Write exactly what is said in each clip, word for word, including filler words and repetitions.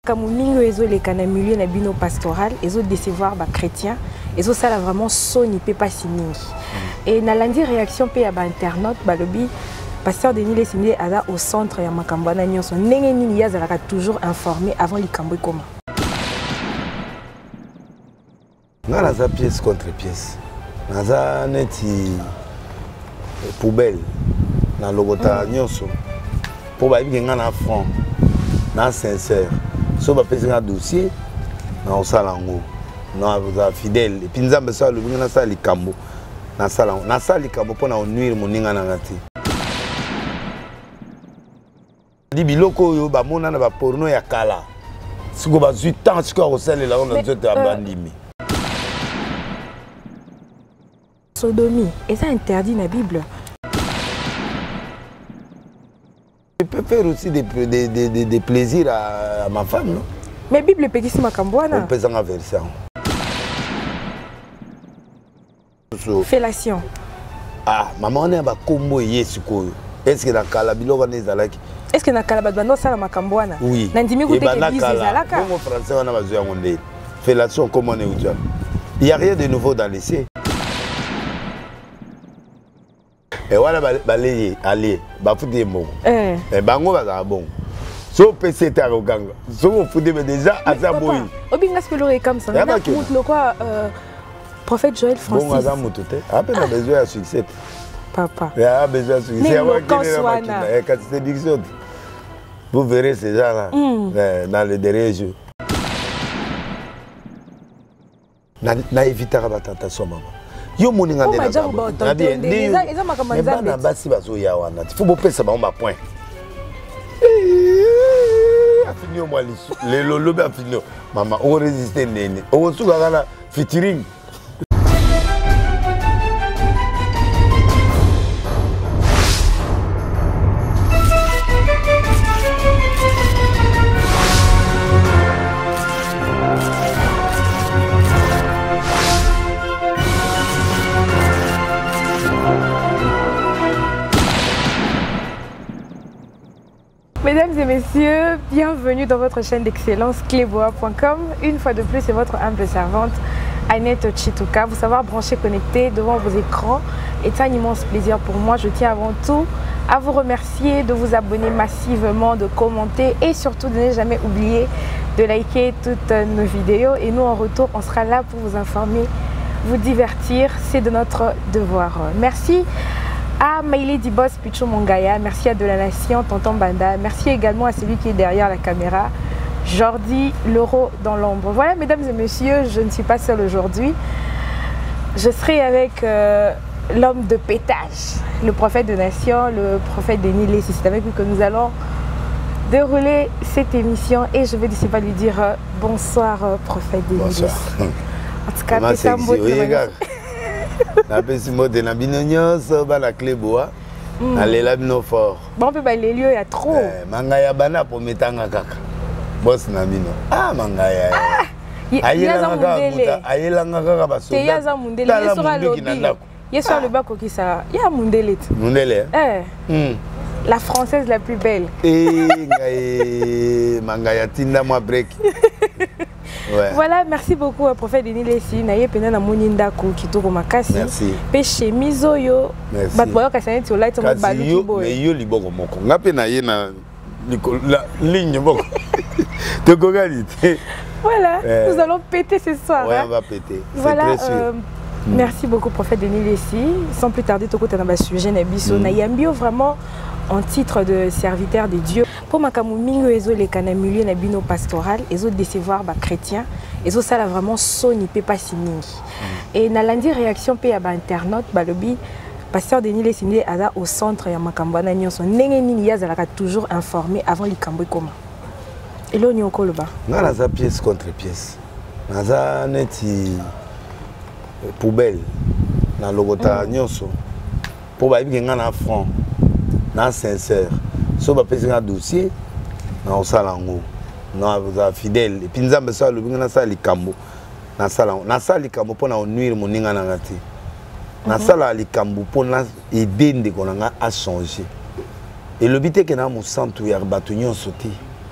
Kamumingo ezo les milieu na bino pastoral ezo décevoir ba chrétien ezo sala vraiment soni pe pas simingi et na landi réaction pe ya ba internaute ba lobi pasteur Denis Lessimile ala au centre ya makambo na nyonso ndenge nini yazalaka toujours informé avant likambo ekoma. Nga naza pièce contre pièce naza neti poubelle na logota nyonso po ba yinga na franc na sincère so ba pesi na dossier na osala ngo na za fidèle et puis nzambe sa lo binga na sala likambo na sala na sala likambo pona onuire moninga na ngati di biloko yo ba mona na ba porno ya kala siko ba huit ans siko ko sala la on nzoto abandimi sodomie et ça interdit na Bible. Je peux faire aussi des, des, des, des, des plaisirs à, à ma femme, non? Mais Bible peut dire makamboana. On peut en version. Fellation. Ah, maman on est à combo yesuko. Est-ce que dans Kalabilo on est zalaki? Est-ce que dans Kalabado ça la makamboana? Oui. Nandimi goûter que bise zalaka. Bon français on a besoin de fellation comme on est aujourd'hui. Il n'y a rien de nouveau dans l'essai. Et voilà balayer aller ba fouté bon eh et bango ba bon so pc ta roganga so fouté mais déjà à ça boy obinga spelore comme ça na route le quoi prophète Joël Francis bon à motote après on a besoin de succès papa il a besoin de succès avant qu'il quand c'est diction vous verrez ces gens là dans les derniers jours na na éviter la tentation maman. Yo moninga ndena babo na bien eza eza makambanza na basi bazo ya wana il faut bopesa ba on point a fini au moins les lolo ba fini maman on résister nene on suka kana featuring. Mesdames et messieurs, bienvenue dans votre chaîne d'excellence cléboa point com. Une fois de plus, c'est votre humble servante Annette Chituka. Vous savoir brancher, connecter devant vos écrans est un immense plaisir pour moi. Je tiens avant tout à vous remercier de vous abonner massivement, de commenter et surtout de ne jamais oublier de liker toutes nos vidéos. Et nous, en retour, on sera là pour vous informer, vous divertir. C'est de notre devoir. Merci à Maïlé Dibos Pichou Mongaya, merci à De la Nation, Tonton Banda, merci également à celui qui est derrière la caméra, Jordi Leroux dans l'ombre. Voilà, mesdames et messieurs, je ne suis pas seule aujourd'hui. Je serai avec euh, l'homme de pétage, le prophète de Nation, le prophète Denis Lessimile. C'est avec lui que nous allons dérouler cette émission et je vais d'ici pas lui dire euh, bonsoir, euh, prophète Denis Lessimile. En tout cas, c'est un beau témoignage. Na pesi mode na bino nyonso ba la cléboa na lela bino fort bon pe ba les lieux ya trop mangaya bana po metanga kaka boss na bino ah mangaya ayela ngaka ayela ngaka ba soda ya za mundele yesora lobi yesora le bako ki sa ya mundele mundele eh la française la plus belle eh ngai mangaya tinda moi break. Ouais. Voilà, merci beaucoup à prophète Denis Lessimile. Naye pena na moninda ko kitoko makasi. Merci. Pe chemizo yo. Ba boyo ka saneti olai to balu ki boy. Mais yo liboko moko. Ngape na ye na la ligne boko. Te kogalite. Voilà, euh, nous allons péter ce soir. Ouais, hein. On va péter. Voilà, très sûr. Euh, mm. Merci beaucoup prophète Denis Lessimile. Sans plus tarder to kota na ba sujet na biso na yambio vraiment en titre de serviteur de Dieu. Pour makamu mingo ezo les milieu na bino pastoral ezo décevoir ba chrétien ezo sala vraiment soni pe pas simingi et na landi réaction pe ya ba internaute ba lobi pasteur Denis Lessimile ala au centre ya makambo na nyonso ndenge nini yazalaka toujours informé avant likambo ekoma elo ni okoloba nga naza pièce contre pièce naza neti poubelle na logota nyonso po ba yinga na franc na sincère so ba pesi na dossier na osala ngo na za fidèle et puis nzambe sa lo binga na sala likambo na sala na sala likambo pona onuire moninga na ngati na sala likambo pona edende konanga a changer et le but est que na mo centre ya bato nyonso te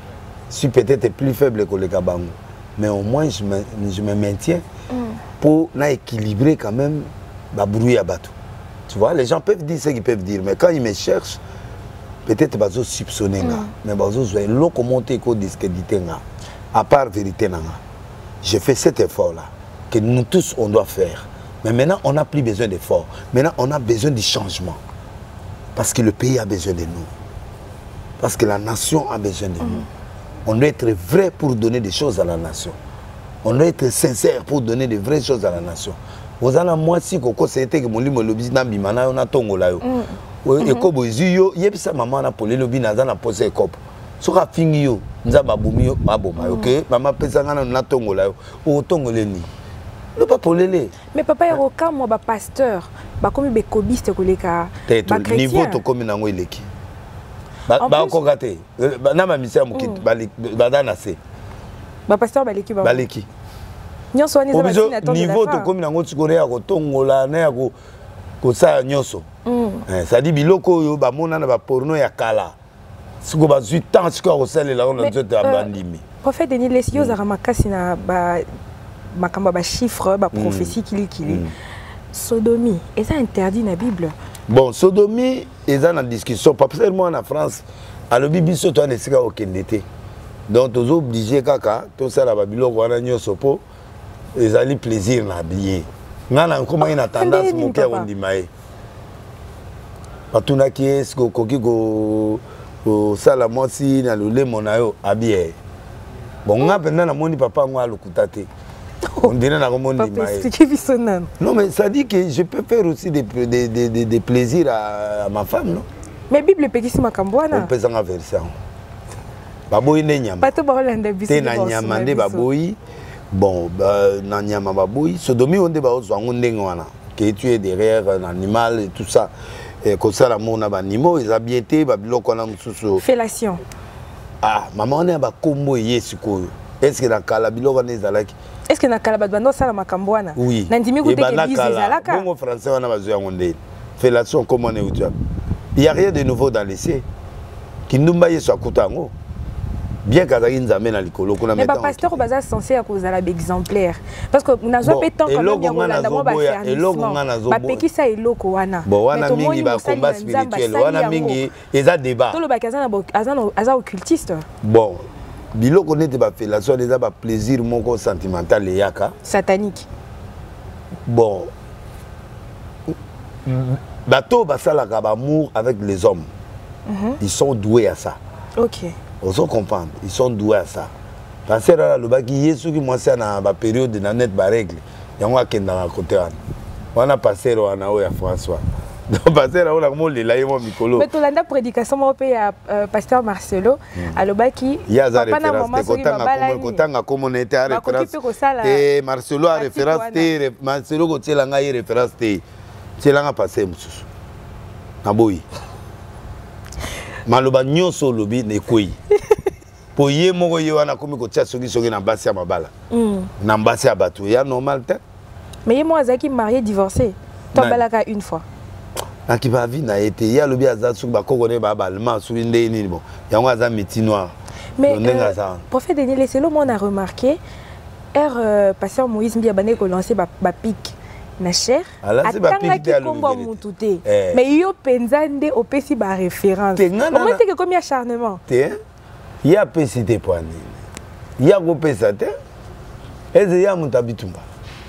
Je suis peut-être plus faible que le Kabango. Mais au moins, je me, je me maintiens mm. pour équilibrer quand même le bruit à bateau. Tu vois, les gens peuvent dire ce qu'ils peuvent dire, mais quand ils me cherchent, peut-être qu'ils vont soupçonner. Mm. Mais ils vont dire, locomoter qu'on discréditer. À part vérité, je fais cet effort-là que nous tous, on doit faire. Mais maintenant, on n'a plus besoin d'efforts. Maintenant, on a besoin du changement. Parce que le pays a besoin de nous. Parce que la nation a besoin de mm. nous. On doit être vrai pour donner des choses à la nation. On doit être sincère pour donner des vraies choses à la nation. Vous avez moi si koko c'était que mon limo lobi na bimana on a tongo là yo. Et kobo yo yebisa maman na pole lobi na na pose kopo. Soka fingi yo nza babumi yo baboma OK maman pesa ngana na tongo là yo. O tongo leni. Ne pas polele. Mais papa yoka moi ba pasteur ba komi be kobiste koleka ba chrétien. Niveau to komi nango eleki. Ba ba ko gâté. Na ma mission mo kit ba dana se. Ba pasteur ba leki ba. Ba leki. Nyonso ani za batina to niveau to komi nango tikorea ko tongola na ya ko ko sa nyonso. Eh ça dit biloko yo ba mona na ba porno ya kala. Siko ba huit ans siko ko sele la on nzoto abandimi. Prophète Denis Lesio za makasi na ba makamba ba chiffre ba prophétie kili kili. Sodomie, est ça interdit dans la Bible? Bon, sodomie est en discussion. Pas seulement en France. À la Bible, c'est un escale au Kennedy. Donc, tu es obligé, kaka, tout ça, la Babylone, on a un sopo, ils ont plaisir à habiller. Nana, comment il a tendance mon cœur on dit maï. Patuna qui est ce que koki go salamo si na le monayo habillé. Bon, on a pendant la moni papa moi le kutate. On dirait na comment dit maï. Non mais ça dit que je peux faire aussi des des des des, des plaisirs à, à ma femme non. Mais Bible pekisi makambwana. On peut en version. Baboyi ne nyama. Pato ba Hollande biso. Te na nyama nde baboyi. Bon, bah, na nyama baboyi. Sodomi onde ba ozwango ndenge wana. Que tu es derrière un animal et tout ça. Et comme ça la mona ba animaux, ils habiété ba biloko na mususu. Fellation. Ah, maman on est ba kombo yesiko. Est-ce que na kala biloko na ezalaki? Est-ce que na kala ba bando sala makambwana? Oui. Na ndimi kote ke biso ezalaka. Bongo français wana bazoya ngonde. Fellation comment on est où? Il n'y a rien de nouveau dans l'essai. Kindumba yeso akutango. Bien qu'Azaki nous amène à l'école. Mais pas pasteur au bazar censé à cause de l'exemplaire. Parce que nous n'avons pas tant quand même y a d'abord ba faire. Ba peki ça eloko wana. Bon wana mingi ba combat spirituel. Wana mingi eza débat. Tout le bakazana azana aza occultiste. Bon. Biloko n'était pas fait la soit déjà ba plaisir mon sentimental et yaka. Satanique. Bon. Bateau basala ka amour avec les hommes. Ils sont doués à ça. OK. On se comprend, ils sont doués à ça. Parce que là, le baki yesu qui moi c'est dans la période de la net ba règle. Yango akenda na côté wana. Wana passer wana o ya François. Donc passer là on a comment les là mo mikolo. Mais to landa prédication mo pe ya pasteur Marcelo à le baki. Ya za référence kotanga kotanga comme on était à référence. Et Marcelo a référence té Marcelo ko tiela ngai référence té. Tiela nga passer mususu. Na boyi. Maloba nyonso lobi ne koyi. Po ye moko ye wana komi ko tia soki soki na basi ya mabala. Na basi ya bato ya normal te. Mais ye mo azaki marié divorcé. To balaka une fois. Na ki ba vi na été ya lobi aza soki ba kokone ba balma soki ndé ni bon. Yango aza métier noir. Mais euh, prophète Denis Leselo on a remarqué er euh, pasteur Moïse Mbia bane ko lancer ba, ba pic. Na cher atangaki kombo mutu te mais yo penza nde opesi ba référence comment c'est que comme y acharnement te ya pesi te poani ya go pesa te eze ya mutabitumba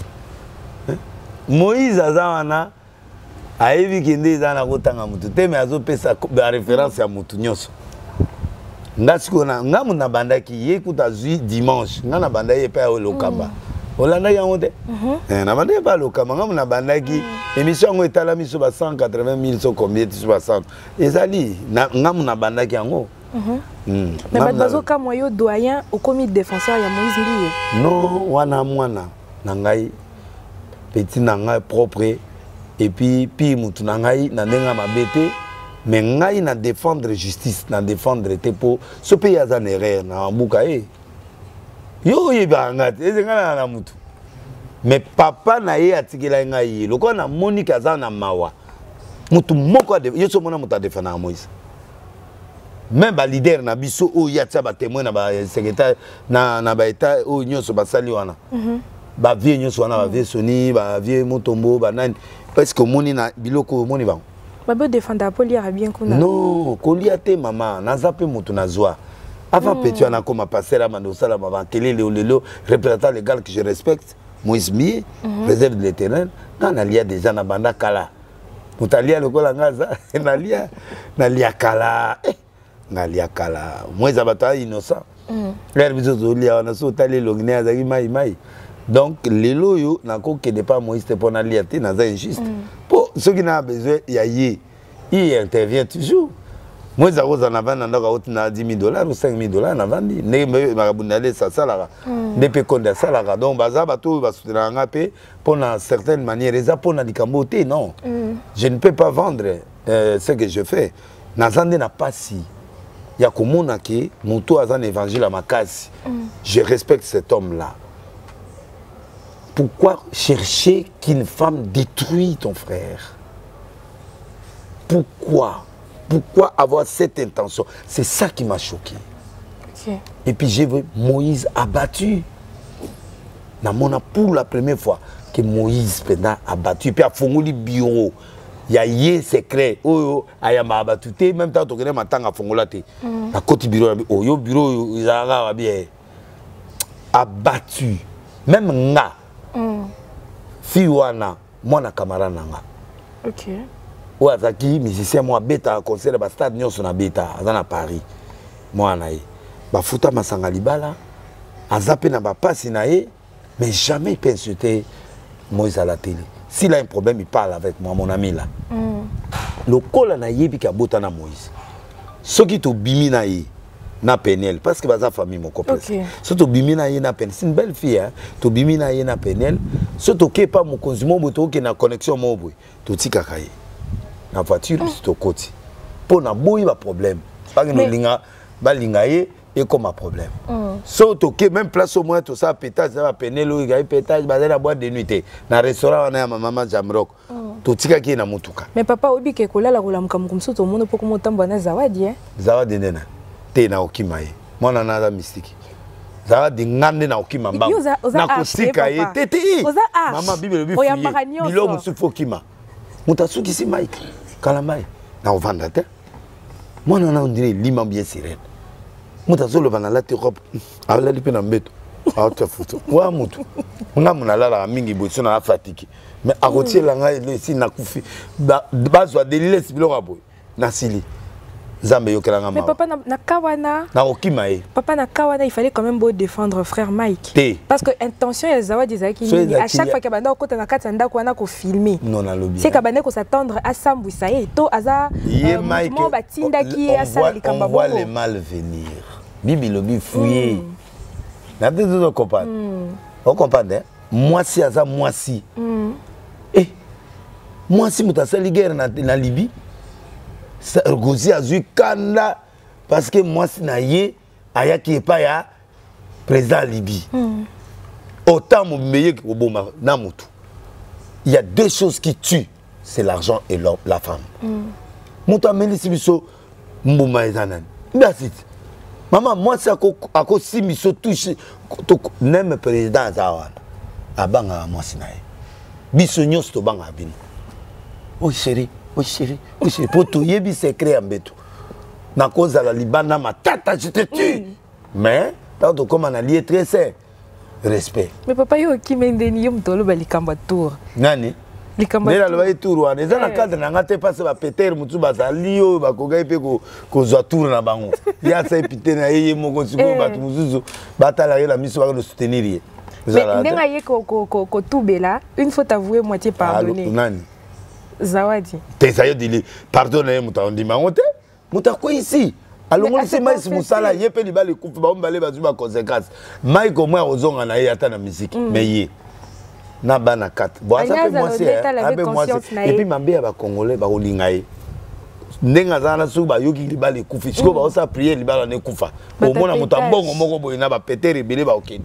Moïse azana ayebi kende ezana kotanga mutu te mais azo pesa ba référence ya mutu nyonso ngasiko na ngamu na bandaki ye kuta zui dimanche ngana bandaye pa ya lokamba Olanda yango te. Eh na bande pas le kamanga na bandaki émission ngo etala miso ba cent quatre-vingt mille so combien tu ba cent. Ezali na ngamu na bandaki yango. Mhm. Mais ba bazo ka moyo doyen au comité défenseur ya Moïse Mbiye. Non, wana mwana na ngai petit na ngai propre et puis puis mutu na ngai na ndenga mabete mais ngai na défendre justice na défendre te po ce pays a une erreur na mbuka eh. Yo yeba ngati ezengana na mutu mais papa na ye atikela ngai loko na Monique azana mawa mutu moko de yeso mona mutu adefana Moïse même ba leader na biso o ya tsa ba témoin na ba secrétaire na na ba état o nyonso ba sali wana ba vie nyonso wana ba vie Soni ba vie Motombo ba nani parce que moni na biloko moni ba ba be défendre Polia bien kuna non kolia te maman na zape mutu na zwa avant petit on a comme passer à Mandosala ma télé le lelo représentant légal que je respecte Moïse Mie président de l'éternel quand on a déjà na banda kala mutalia le kola ngaza na lia na lia kala Nalia kala moi ça va innocent l'air biso lia on a sauté longné azaki mai mai donc lelo yo na ko que n'est pas Moïse pour na lia te na za injuste pour ceux qui n'a besoin ya yi il intervient toujours moi ça rose en avant na dix mille dollars ou cinq mille dollars na vandi ne makabundale ça ça là ne peut konda ça là donc baza bato ba soutenir ngapé pour na certaine manière eza pour na likamboté non je ne peux pas vendre euh, ce que je fais na zande na pasi. Il y a comme on a qui, mon tour à un évangile à ma case. Je respecte cet homme-là. Pourquoi chercher qu'une femme détruit ton frère? Pourquoi? Pourquoi avoir cette intention? C'est ça qui m'a choqué. Okay. Et puis j'ai vu Moïse abattu. Pour la première fois que Moïse a abattu. Et puis à Fongoli bureau. Il y a yé secret oh ayama abatute même temps to connais matanga fongola te la côté bureau oh yo bureau izanga bien abattu même nga fiwana mwana camarade nanga OK ou azaki musicien moi beta concert ba stade nyonso na beta na Paris mwana ye ba futa masanga libala azape na ba passe na ye mais jamais peut insulter Moïse à la télé. S'il a un problème, il parle avec moi, mon ami là. Mm. Le col na yebi ka bota na Moïse. Ce qui te bimi na ye na Penel parce que baza famille mon complexe. Ce to bimi na ye na Penel, c'est une belle fille hein. To bimi na ye na Penel, ce to ke pas mon consumo moto ke na connexion mo boy. To tika kaye. Na voiture c'est to côté. Pour na boy ba problème. Pas que no linga ba linga ye et comme un problème. So to ke même place au moins tout ça pétage ça va Penel ou gaay pétage baza na boîte de nuit na restaurant na maman Jamrock. To tika ki na mutuka. Mais papa obi ke kolala kolamuka mukumso to mono poko motambo na zawadi hein. Zawadi nena. Te na okima ye. Mwana na za mystike. Zawadi ngande na okima mbangu. Na kusika ye tete. Mama bible bi fuye. Bilo musufu okima. Mutasuki si Mike. Kala mai. Na ovanda te. Mwana na ondire lima bien sirene. Mutazolo bana la Europe. Ala lipe na mbeto. Autre photo. Wa mutu. Nga munala la mingi boso na fatiki. Mais à côté là nga si na kufi. Ba bazwa delile sibilo rabo. Na sili. Zambe yokelanga ma. Mais papa na, na kawana. Na okima e. Papa na kawana il fallait quand même beau défendre frère Mike. Té. Parce que intention ya zawadi zaki ni à chaque fois que banda okota na kati ndako wana ko filmer. Non na lobby. C'est kabane ko s'attendre à sambwisa ye to aza mo batinda ki asa likamba bongo. On voit le mal venir. Bibi lobby fouillé. Na deux autres comprendre. On comprend hein? Moi si aza moi si. Eh. Moi si mutasali guerre na na Libye. Gozi a eu Kanda parce que moi si na ye aya qui est pas ya président Libye. Mm. Autant mon meilleur que Obama na mutu. Il y a deux choses qui tuent, c'est l'argent et la, la femme. Mutu ameli sibiso mbuma ezanan. That's it. Maman moi c'est à cause si miso touche même président zawana. Abanga moi si na ye. Biso nyos to banga bino. Oh chérie. Oui chérie, oui chérie, pour tout yebi secret en beto. Na cause la Libana ma tata je te tue. Mais tant que comme on a lié très sain, respect. Mais papa yo qui mendeni yo mtolo ba likamba tour. Nani? Likamba. Nela lo ba tour wana. Eza na cadre na ngate passe ba Peter mutu ba zali yo ba kogai pe ko ko zwa tour na bango. Ya sa epité na yeye moko siko ba tumuzuzu ba tala yo la miso ba no soutenir ye. Mais ndenga ye ko ko ko tubela, une fois avoué moitié pardonné. Nani? Zawadi. Tesayo dili pardonne muta ondima ngote. Muta ko ici. Alors c'est mais si musala yepe li ba le coupe ba mbale ba zuba conséquence. Mike au moins ozonga na ye ata na musique. Mais ye na bana quatre. Bon ça fait moi c'est abe moi et puis mambe ya ba congolais ba olinga ye. Ndenga zana su ba yoki li ba le coupe. Siko ba osa prier li ba na kufa. Au mona muta mbongo moko boy na ba peter ebele ba okeni.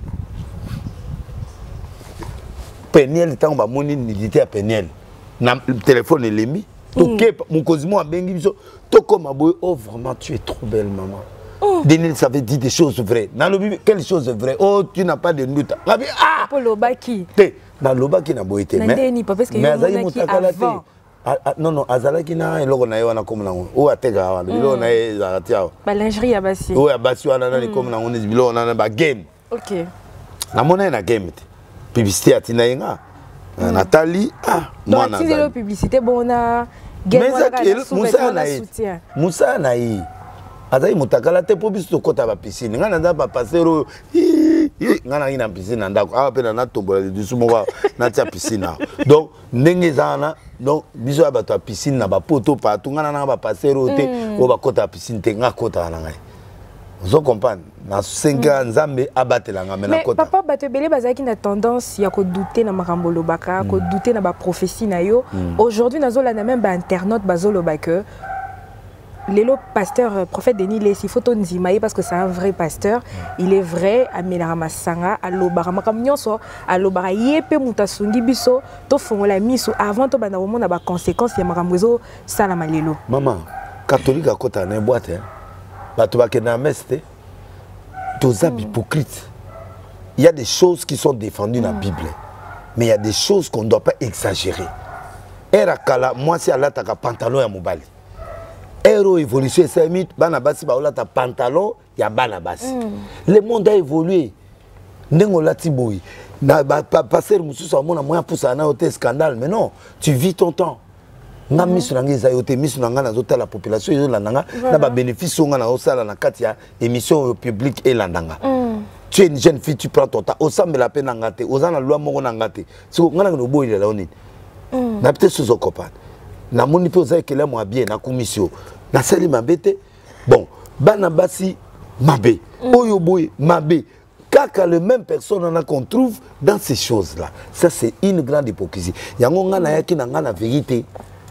Peniel tant ba moni nilité à Peniel. Na téléphone elemi to ke mukozimo abengi biso Toi comme Aboy, oh vraiment tu es trop belle maman. Oh. Denis, ça veut dire des choses vraies. Dans le Bible, quelles choses vraies? Oh, tu n'as pas de doute. Ah! Pour l'obaki. Dans l'obaki n'a pas été. Mais Denis, parce que il y a avant. Non, non, Azalaki na et logo na yewana comme na o atega wana bilo na e zatia ba lingerie ya basi o ya basi wana na comme na on bilo na ba game. OK. Na mona na game te publicité atina yenga Nathalie ah mwana donc si la publicité bona game wana Moussa na yi Moussa na yi azai mutakala te po biso kota ba piscine ngana nda ba pasero ngana ina piscine ndako a pe na tombola du sumo na tia piscine donc ndenge zana donc biso ba to piscine na ba poto partout ngana na ba pasero te o ba kota piscine te nga kota na ngai vous comprenez na cinq ans nzambe abatela nga mena kota mais papa bato belé bazaki na tendance ya ko douter na makambo lobaka ko douter na ba prophétie na yo aujourd'hui nazola na même ba internaute bazolo baka Lélo, pasteur, prophète Denis Lessi, photo Nzimaye parce que c'est un vrai pasteur. Il est vrai, à Melaramasanga, à Lobarama, comme Nyonso, à Lobara, Yepe Moutasungi Biso, to fongola miso, avant to bana moment na ba conséquences ya makamwezo salama Lélo. Maman, catholique à côté na boîte hein. Ba to ba ke na meste. Tous ab hypocrites. Il y a des choses qui sont défendues dans la Bible. Mais il y a des choses qu'on ne doit pas exagérer. Era kala, moi c'est à la taka pantalon ya mobali. Héros évolution c'est mythe bana basi ba olata pantalon ya bana basi le monde a évolué ndengo lati boy na ba passer mususu amona moya pousa na hôtel scandale mais non tu vis ton temps nga misu na ngeza yote misu na nga na zota la population yo landanga na ba bénéfice nga na osala na kati ya émission publique et landanga tu es une jeune fille tu prends ton temps osambe la peine ngate ozana loi moko na ngate so nga na no boy la oni na peut-être sous copain na moni pe oza ekele moi bien na commission na sali mabete bon bana basi mabe oyo boy mabe kaka le même personne on a qu'on trouve dans ces choses là ça c'est une grande hypocrisie yango nga na yaki na nga na vérité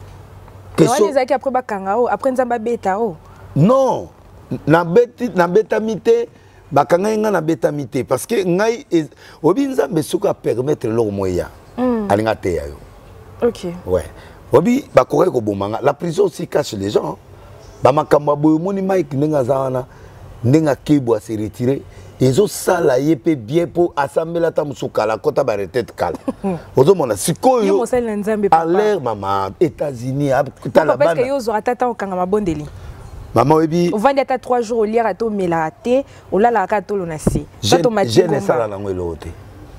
que so les aki après bakanga o après nzamba beta o non na beti na betamité bakanga nga na betamité parce que ngai obi nzambe suka permettre lo moya alinga te ya yo OK ouais Obi, la prison aussi cache les gens. Bamakamba boyomoni Mike nenga zana nenga kebo se retirer. Ezo sala yepe bien pour assembler la tamusuka la kota ba retraite kala. Ozo mona sikoyo. À l'air maman États-Unis ta la bana. Parce que yo zo atata okanga mabondeli. Maman obi. On va ata trois jours au lire ato melate, o la la ka to lonasi. Je ne sala na ngelo te.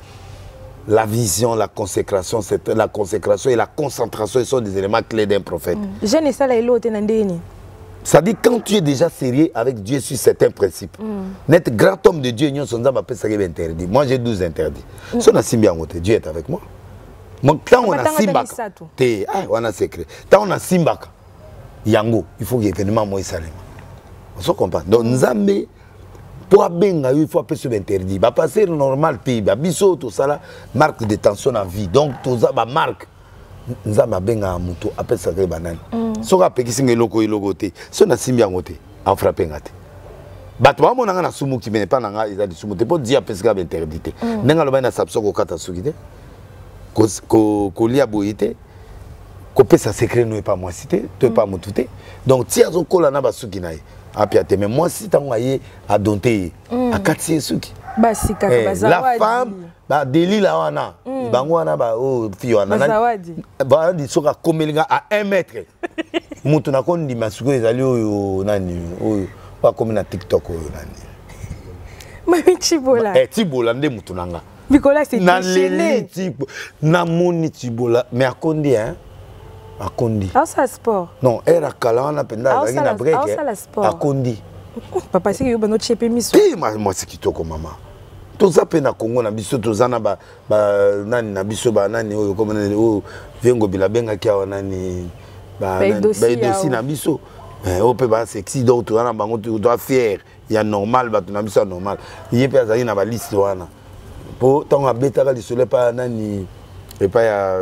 La vision, la consécration, la consécration et la concentration sont des éléments clés d'un prophète. Je ne sais pas. Ça dit quand tu es déjà sérieux avec Dieu sur certains principes. N'être grand homme de Dieu, interdit. Moi j'ai douze interdits. Si on a Simba, Dieu est avec moi. Quand on a Simba, on a secret. Quand on a Simba, Yango, il faut que l'événement soit salé. On se comprend. Donc Nzambe. Pour benga il faut appeler ce interdit ba passer normal pays ba biso tout ça là marque de tension en vie donc tout ça ba marque nzamba benga muto appelle ça que banane soka pekisi ngeloko iloko te so na simbi ngote en frapper ngate bato ba mona na sumu ki mene pa na nga isa di sumu te pour dire appeler ça interdit te nenga loba na sapso ko kata sukide ko ko ko lia boyite ko pesa secret no pas moi cité to pas mutute donc ti azo kola na basuki nae apiate mais moi si tango aye a donté a kati suki basi kaka bazawadi la femme ba deli la wana bango wana ba o fi wana bazawadi ba di soka komelinga à un mètre mutu na kondi masuko ezali oyo nani oyo ba komi na TikTok oyo nani mami Tibola eh Tibola nde mutu nanga Nicolas c'est na leli tipo na moni Tibola mais akondi hein akondi ah ça sport non era kala wana penda azaki na break akondi papa c'est que yoba no chepe miso eh moi c'est kitoko maman toza pe na Congo na biso toza na ba nani na biso ba nani oyo comme nani o vengo bila benga kia nani ba dossier na biso eh o pe ba sexy donc toza na bango tu dois fier ya normal ba na biso normal yé pe azali na ba liste wana po tant abeta ka lisole pa nani et pas ya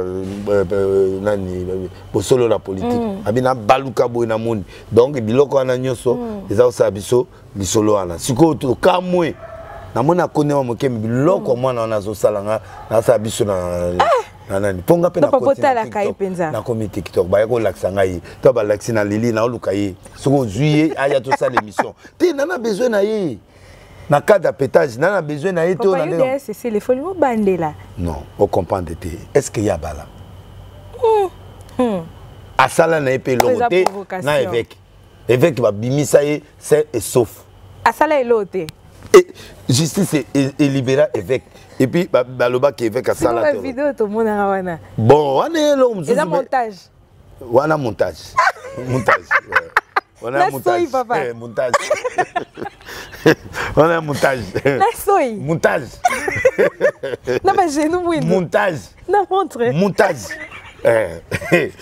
nani bosolo la politique abina baluka boy na moni donc biloko wana nyoso eza osa biso lisolo wana siko to kamwe na mona kone wa mokemi biloko mwana wana zo salanga na sa biso na nanani ponga pe na côté la kai penza na komi TikTok ba yako laksanga yi to ba laksina lili na oluka yi soko juillet aya to ça l'émission te nana besoin na yi na cas d'appétage nana besoin na yi to na ndenge c'est c'est les folies bandela non on comprend de te est-ce qu'il y a bala hmm asala na epé longoté na évêque évêque ba bimisa yi c'est et sauf asala eloté et justice et, et libéra évêque et puis baloba qui évêque à ça la vidéo tout le monde a wana bon on est là on et montage wana montage montage on a montage eh, montage on a montage la soy montage non mais j'ai nous oui montage non montre montage eh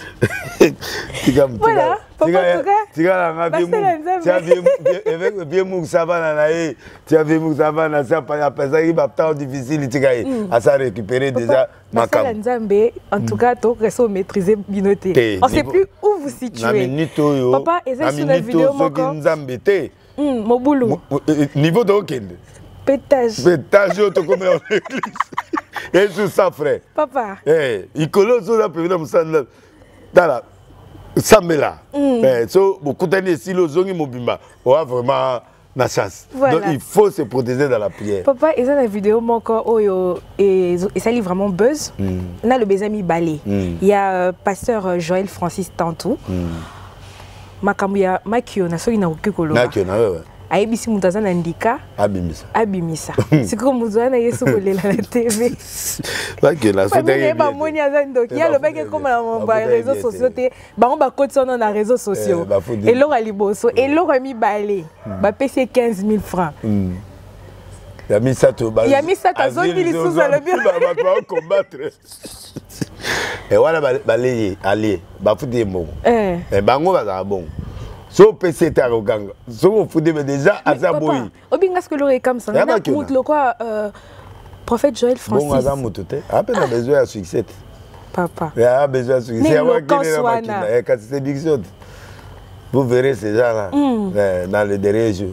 voilà papa tu as la bien tu as bien avec bien mou savana na eh tu as bien mou savana ça pas personne qui va temps difficile tu gars à ça récupérer déjà ma cam Nzambe en tout cas to reso maîtriser binoté on sait plus où vous situez na minute yo papa eza sur la vidéo moko Nzambe te mobulu niveau de okende pétage pétage to comme en église et tout ça frère papa eh ikolo zo la président musanda dala Samela eh so beaucoup d'années si le zongi mobimba on a vraiment la chance donc il faut se protéger dans la prière papa et ça la vidéo moko oyo et et ça livre vraiment buzz on a le bezami balé il y a pasteur Joël Francis Tantou makambo ya makio na soki na okikolo makio na wewe ayebisi mutu aza na ndika abimisa abimisa sikoyo mutu wana yesu kolela na tv bake na sote bamoni aza ndoki alobaki ekoma na mambo ya réseaux sociaux te bango bakoti wana na réseaux sociaux eloko ya liboso eloko ya mibale bapesi quinze mille francs ya misato ya misato azongi lisusu alobi bato bakombattre e wana baleye alie bafuti ye mbongo bango bazala bongo so pc ta roganga so fude mais déjà aza boyi obinga ce que l'aurait comme ça na route le quoi prophète Joël Francis bon aza motote après na besoin de succès papa il a besoin de succès ya wa kene na kasi séduction vous verrez ces gens là dans le dernier jour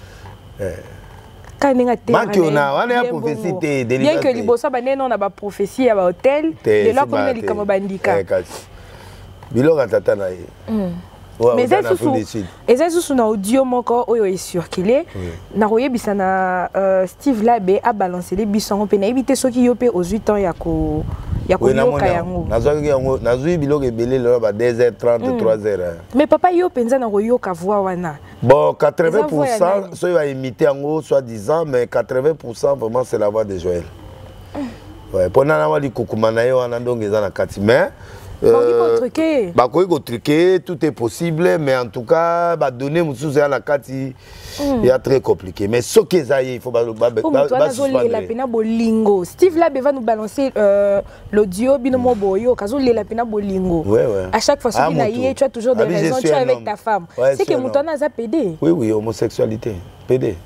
kaninga te manki ona wana ya prophétie te délivrance bien que liboso ba neno na ba prophétie ya ba hôtel de là comme les kama bandika biloko tata na ye mais eza susu na audio moko oyo esircule na koyebisa na Steve Labe abalancele biso yango mpe nayebi te soki yo mpe ozwi temps ya koyoka yango nazwaki yango nazwi biloko ebele lelo ba deux heures trente trois heures mais papa yo mpenza na koyoka voix wana bon quatre-vingts pour cent soki baimite yango soit disant mais quatre-vingts pour cent vraiment c'est la voix de Joël mpona na wa likukuma na ye wana ndongo eza na kati mais bah quoi truquer tout est possible mais en tout cas bah donner mususu ya na kati il y a très compliqué mais ce que ça il faut bah bah la pena bolingo Steve Labe va nous balancer l'audio binomo boyo kazo la pena bolingo ouais ouais à chaque fois que tu as tu as toujours des raisons tu es avec ta femme c'est que mutana za pédé oui oui homosexualité pédé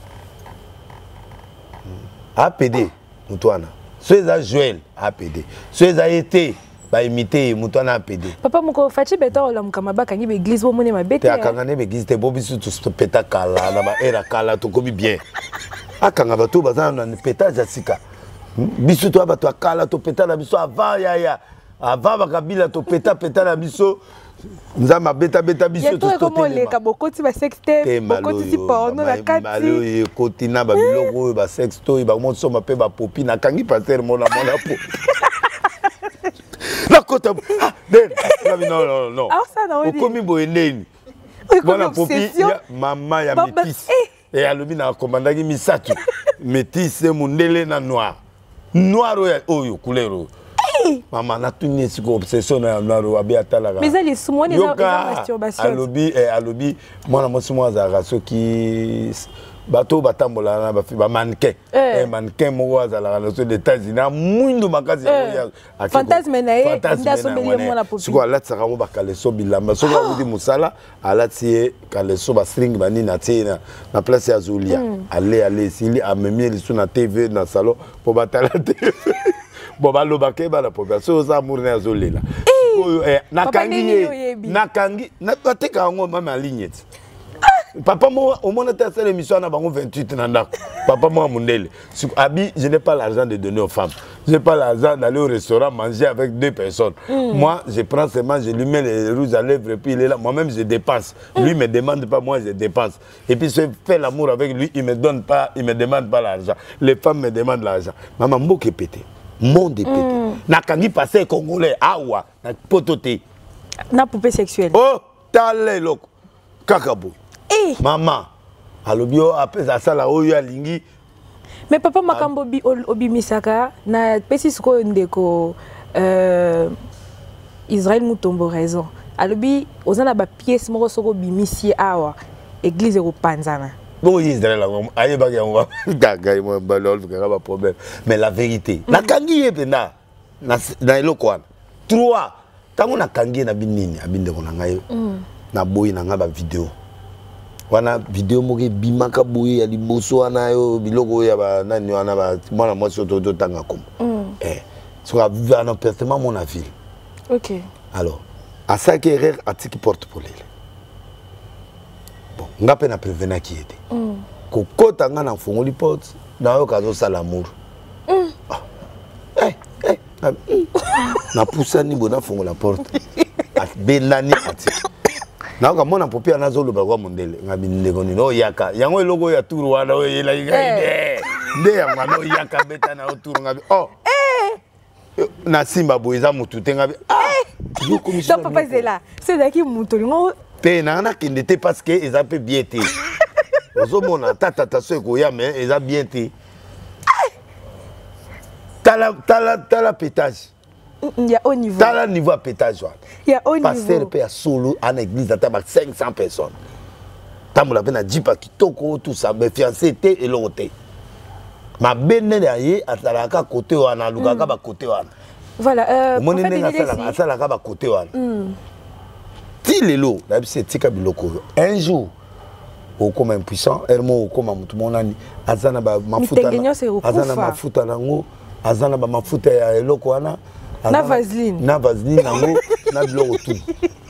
a pédé mutana ceux à Joël a pédé ceux à été ba imiter mutana a pédé papa moko fachi beta ola mukama kangi be église bo mone mabete te akangane be église te bobisu to peta kala na ba era kala to kobi bien akanga bato bazana na peta ja sika bisu to bato akala to peta na biso ava ya ya ava bakabila to peta peta na biso nzama beta beta biso to to te le ka bokoti ba sexte bokoti si porno na kati malo e kotina ba biloko ba sexto ba mo so ma pe ba popi na kangi pasteur mona mona po la côte ah non non non au commis boyeneni voilà popi maman ya métis et alobi na commandaki misato métis mundele na noir noir oyo couleur maman na tuni siko obsession na noir abi atala mais elle est souvent des masturbation alobi et alobi mwana mosi mwa za rasoki bato batambola na ba ba mannequin eh mannequin mo azala na so des États-Unis mundo makazi ya fantasme na ye ndaso beli mo na popi siko alatsa ka mo bakale so bilamba so ba budi musala alatsi kale so ba string bani na tina na place ya Zulia aller aller sili amemi lisu na T V na salon po batala T V bo ba lobake ba la population so za murna ya Zulia siko na kangi na kangi na bateka ngo mama ligne Papa, moi, au moins, on a fait l'émission à vingt-huit ans. Papa, moi, mon délai. Abi, je n'ai pas l'argent de donner aux femmes. Je n'ai pas l'argent d'aller au restaurant manger avec deux personnes. Mm. Moi, je prends seulement, je lui mets les rouges à lèvres et puis il est là. Moi-même, je dépense. Mm. Lui ne me demande pas, moi, je dépense. Et puis, je fais l'amour avec lui, il ne me donne pas, il me demande pas l'argent. Les femmes me demandent l'argent. Maman, moi, qui est pété. Monde est pété. Na kangi passé congolais, awa, na pototé. Na poupée sexuelle. Oh, t'allais, loko. Kakabou. Eh. Maman, alobio après ça la oyo alingi. Mais papa makambo bi obi misaka na pesi siko ndeko euh Israël Mutombo raison. Alobi ozana ba pièce moko soko bimisi awa église ko panzana. Bon Israël aye ba ya on gaga mo balol ka problème. Mais la vérité, na kangi epena na na eloko wana. Trois, tango na kangi na binini abinde ko na ngayo. Na boyi na ngaba vidéo. Wana vidéo moke bimaka boyi ya liboso wana yo biloko ya ba nani wana ba mwana mwasi ototo tanga comme. Eh, so a vu un appartement mon ville. OK. Alors, à ça qui erreur à qui porte pour lui. Bon, nga pe na prévenir qui était. Ko kota nga na fongoli porte na yo kazo sala l'amour. Eh, eh, na poussa ni bona fongola porte. Benani ati. Na ka mona popia na zolo ba kwa mondele ngabi ndeko ni no yaka yango logo ya turu wana we yela ide nde ya ngano yaka beta na turu ngabi oh eh na simba boiza mutu te ngabi ah yo commission donc papa c'est là c'est daki mutu ngo pe na na kinde te parce que ils a peu bien té ozo mona tata ta so ko ya mais ils a bien té tala tala tala pétage. Il y a haut niveau. Dans le niveau à pétage. Il y a haut niveau. Pasteur peut à solo en église à cinq cents personnes. Tant que la peine a dit pas qui toko tout ça, mais fiancé était et l'autre. Ma benne derrière à la côté ou à la lugaga côté ou à. Voilà. Euh. Mon nez à ça la gaba côté ou à. Si les lots, là c'est tika biloko. Un jour, au comme impuissant, Hermo comme tout le monde a azana ba mafuta. Azana mafuta nango, azana ba mafuta ya eloko wana. Na vaseline. Na vaseline, nango, na de l'eau tout.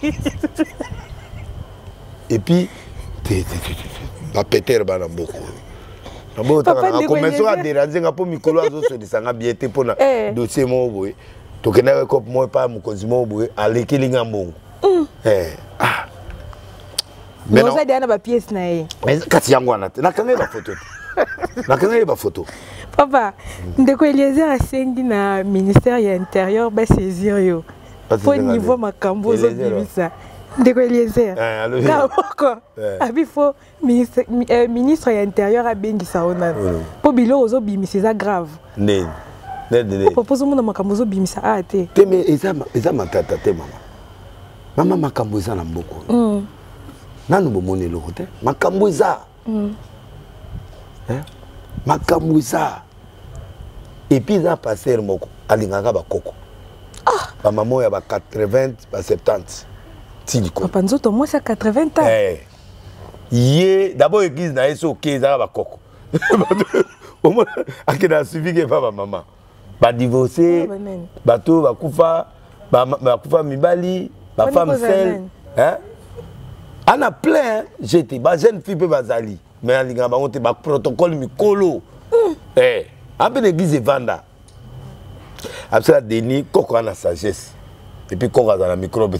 Et puis, la péter ba na beaucoup. Na beaucoup on commence à déranger un peu mikolo azo se disanga bien té pour na dossier mo boy. To kena ko mo pa mo konzimo boy aleki linga mbongo. Eh. Ah. Mais non. Ça dia na ba pièce na ye. Mais kati yango na te. Na kanga ba photo. Na kanga ba photo. Papa, ndeko Eliezer asengi na ministère ya intérieur ba saisir yo. Pour niveau makambo zo bimisa. Ndeko Eliezer. Eh, allô. D'accord. Abi fo ministre ministre ya intérieur a bengisa ona. Po bilo zo bimisa za grave. Ne. Ne ne. Propose mo na makambo zo bimisa a te. Te me eza eza matata te mama. Mama makambo eza na mboko. Mm. Nanu bomone loko te. Makambo eza. Mm. Hein? Makambo eza. Et puis ça passer moko alingaka ba koko. Ah, ba maman ya ba quatre-vingts, ba soixante. Tidiko. Papa nzoto moi ça quatre-vingts ans. Eh. Yé, d'abord église na eso OK za ba koko. Au moins akena suivi que ba maman. Ba divorcer, ba to ba kufa, ba ba kufa mibali, ba femme seule. Hein? Ana plein, j'étais ba jeune fille pe bazali. Mais alingaka ba on te ba protocole mikolo. Eh. Après l'église de Vanda, après la Denis, Coco a la sagesse. Et puis Coco a la microbe.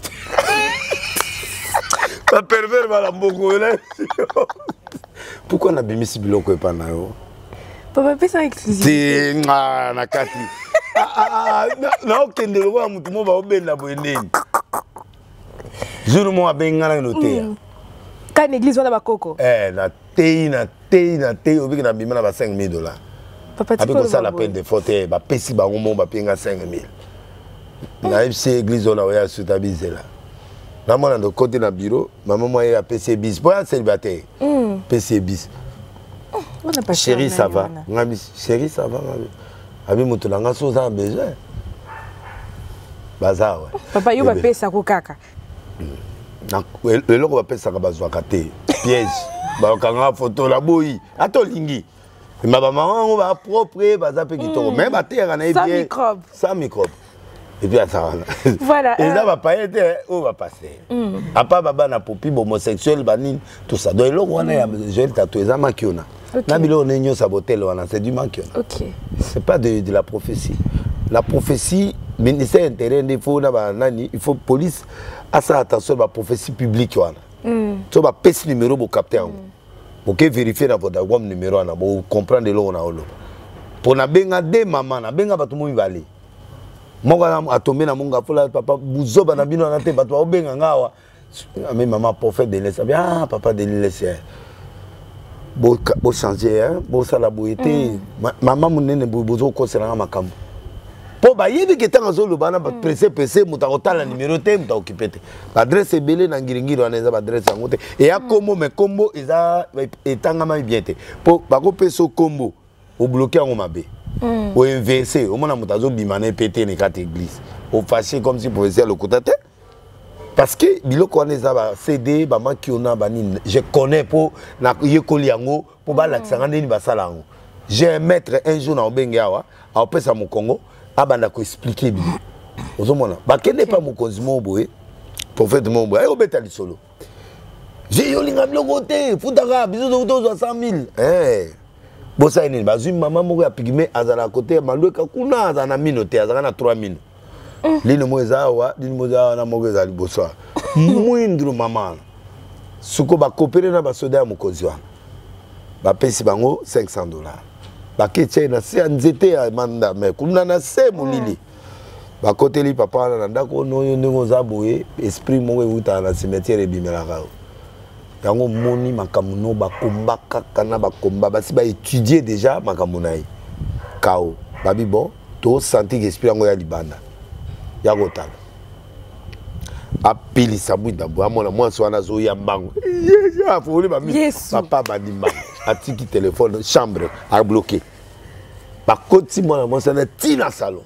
La pervers va la mboko. Pourquoi on a mis si biloko pas na yo? Papa peut ça exclusif. Si ah na kati. Ah na okende lo wa mutu mo ba obenda boyeni. Jour mo abenga na noter. Quand l'église on a ba Coco. Eh na tei na tei na tei obi na bima na ba cinq mille dollars. Avec ça la peine de faute ba pesi ba ngomo ba penga cinq mille. Na F C église on a oya sutabize là. Na mona de côté na bureau, maman moi ya P C bis pour un célibataire. P C bis. On n'a pas chérie ça va. Ngami chérie ça va ngami. Abi mutu langa so za besoin. Baza ouais. Papa yo ba pesa ko kaka. Na le loko ba pesa ka bazwa kate. Piège. Ba kanga photo la boyi. Ato lingi. Ma maman on va propre baza pe kitoko mais ba terre na bien sans microbe sans microbe Et puis, ça voilà. Et là, va pas être, où va passer. À part Baba na popi, homosexuel, banine, tout ça. Donc, là, on a j'ai le tatouage, ça maquiona. Nabilo, on est sabotel, c'est du maquiona. Ok. C'est pas de, de la prophétie. La prophétie, ministère intérieur, il faut, il faut police, à ça, attention, la prophétie publique. Tu vas passer le numéro pour capter. Pour vérifier votre numéro, pour comprendre l'eau. Pour na benga de maman, na benga batu mo vale. Monga atombe na monga fola papa buzoba na bino na te batu o benga ngawa. Mais maman prophète de laisser ah papa de laisser. Bo bo changer hein, bo sala bo été maman munene bo bozo ko sera makambo. Po ba yebi ke tanga zo lobana ba pressé pressé muta otala numéro te muta occupé te. Adresse belé na ngiringiro na eza adresse ngote. Et ya kombo mais kombo eza etanga ma bien te. Po ba ko peso kombo au bloqué en mabe. Mm. Au inversé, au moment où tu as bimane pété dans quatre églises. Au fâché comme si professeur le côté. Parce que bilo connaît ça C D, maman qui on a bani. Je connais pour na yekoliango pour ba l'accent ni basalango. J'ai un maître un jour na Obengawa, a opé ça mon Congo, a banda ko expliquer bi. Ozomona. Ba kende pas mon kozimo boye. Prophète mon boye, au betali solo. J'ai yo linga blocoté, futaka biso de cent mille. Eh. Bosa ene bazui maman moko ya pigme azana côté malweka kuna azana minote azana trois mille. Lino moza wa lino moza na moko za libosa. Muindru maman. Suko ba coopérer na ba soda mokozi wa. Ba pesi bango cinq cents dollars. Ba keche na se nzete ya manda me kuna na se mulili. Ba côté li papa na ndako no yo ndingo za boye esprit moko euta na cimetière ebimela ka. Yango moni makamuno bakomba kaka na bakomba basi ba étudier déjà makamunai kao babi bon to senti que esprit yango ya libanda ya kotala apili sabu ndabo amona mwa so na zo ya mbango ya foli ba mi papa bandimba atiki téléphone chambre a bloqué ba koti mona mwa na tina salon